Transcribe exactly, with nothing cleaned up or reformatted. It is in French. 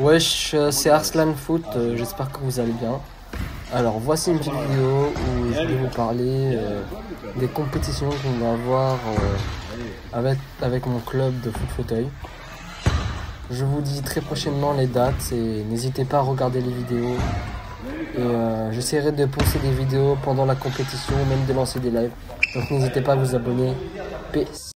Wesh, euh, c'est Arslan Foot, euh, j'espère que vous allez bien. Alors voici une petite vidéo où je vais vous parler euh, des compétitions qu'on va avoir euh, avec, avec mon club de foot fauteuil. Je vous dis très prochainement les dates et n'hésitez pas à regarder les vidéos. Et euh, j'essaierai de poster des vidéos pendant la compétition, même de lancer des lives. Donc n'hésitez pas à vous abonner. Peace.